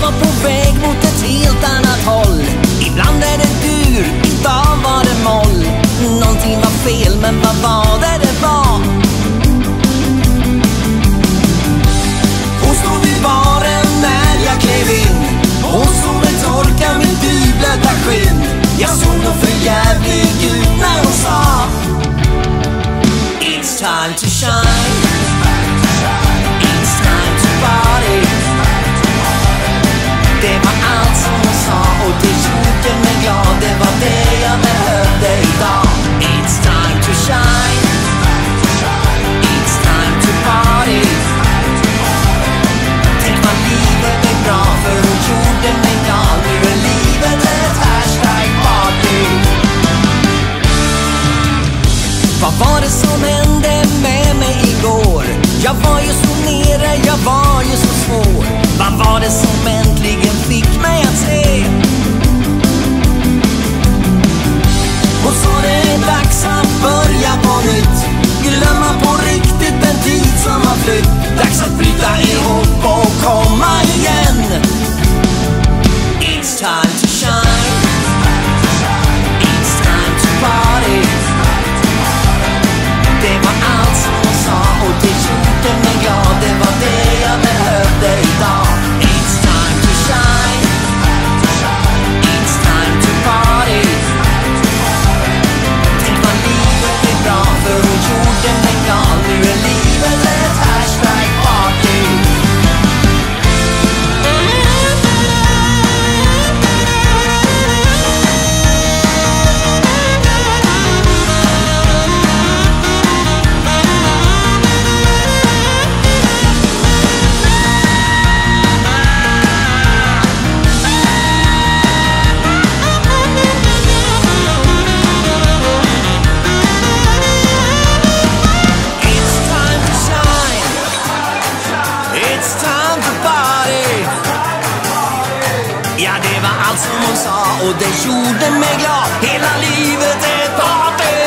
var på väg mot ett helt annat håll. Ibland är det dur, idag var det moll. Någonting var fel, men vad var det var? Hon stod vid baren när jag klev in. Hon såg mig torka min dyblöta skinn. Jag såg nog för jävlig ut när hon sa It's time to shine. It's time to party. Det var allt som hon sa och det gjorde mig glad. Det var det jag behövde idag. It's time to shine. It's time to party. Tänk vad livet är bra för hon gjorde mig glad. Nu är livet ett #party. Vad var det som hände med mig igår? Jag var ju så nere, jag var ju så svår. Vad var det som äntligen fick mig att se? Och så det är dags att börja på nytt. Glömma på riktigt den tid som har flytt. Dags att bryta ihop och komma igen. It's time to shine. It's time to party. Det var allt som hon sa och det gjorde mig glad. Det var det jag behövde idag. It's time to shine. It's time to party. Tänk vad livet är bra för hon gjorde mig glad. Nu är livet ett #party. Ja, det var allt som hon sa och det gjorde mig glad. Hela livet är ett party.